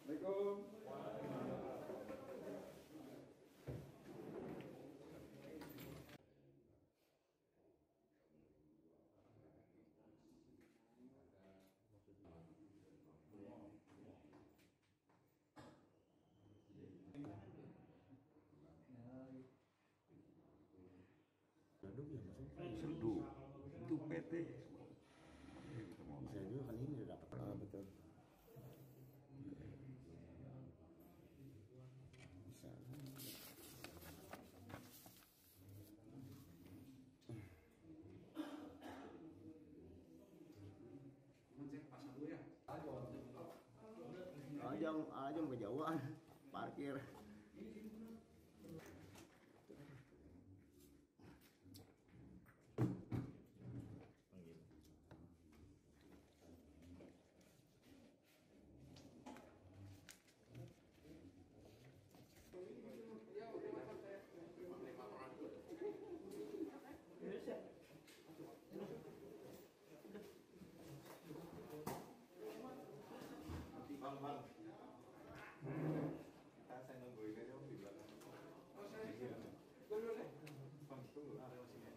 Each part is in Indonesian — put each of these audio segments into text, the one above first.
Serdu itu PT saya juga kan ini udah dapat betul bisa ajang kejauhan parkir. Bang. Saya nungguin aja di belakang. Oh, saya. Bang, tunggu. Ada sini.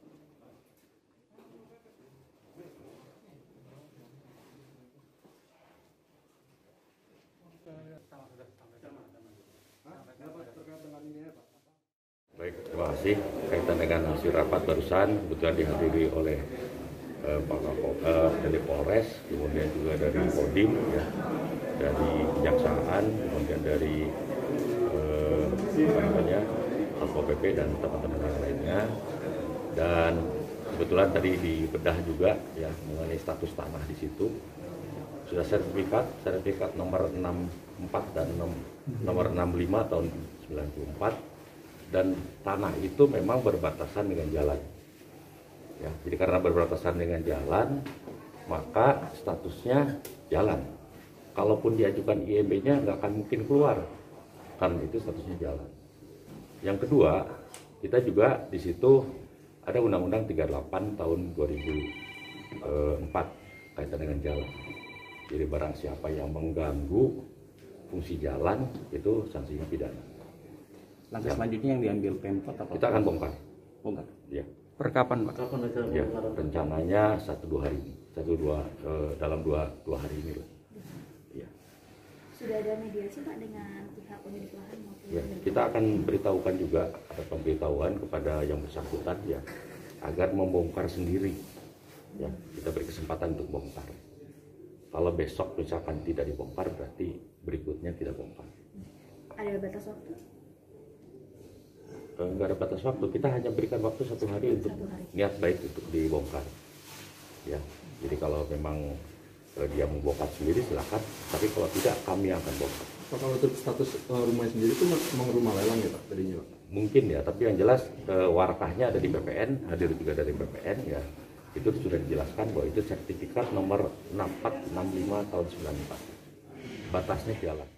Baik, terima kasih. Kaitan dengan hasil rapat barusan, kebetulan dihadiri oleh Pak Kapolres dari Polres, kemudian juga dari Kodim, ya, dari Kejaksaan, kemudian dari Satpol PP dan teman-teman yang lainnya. Dan kebetulan tadi dibedah juga ya mengenai status tanah di situ. Sudah sertifikat nomor 64 dan nomor 65 tahun 94, dan tanah itu memang berbatasan dengan jalan. Ya, jadi karena berbatasan dengan jalan, maka statusnya jalan. Kalaupun diajukan IMB-nya nggak akan mungkin keluar, karena itu statusnya jalan. Yang kedua, kita juga di situ ada Undang-Undang 38 tahun 2004 kaitan dengan jalan. Jadi barang siapa yang mengganggu fungsi jalan itu sanksinya pidana. Langkah selanjutnya yang diambil Pemkot apa? Kita akan bongkar. Bongkar. Ya. Per kapan, Pak? Ya, rencananya 1-2 hari ini. Dalam dua hari ini lah. Ya. Sudah ada mediasi Pak dengan pihak pemilik lahan maupun ya, kita akan beritahukan juga, ada pemberitahuan kepada yang bersangkutan ya, agar membongkar sendiri. Ya, kita beri kesempatan untuk bongkar. Kalau besok misalkan tidak dibongkar, berarti berikutnya tidak bongkar. Ada batas waktu? Enggak ada batas waktu, kita hanya berikan waktu 1 hari untuk niat baik untuk dibongkar. Ya, jadi kalau memang dia membongkar sendiri silakan, tapi kalau tidak kami akan bongkar. Pak, kalau untuk status rumahnya sendiri itu memang rumah lelang ya Pak tadinya Pak? Mungkin ya, tapi yang jelas warakahnya ada di BPN, hadir juga dari BPN ya. Itu sudah dijelaskan bahwa itu sertifikat nomor 6465 tahun 94. Batasnya jalan.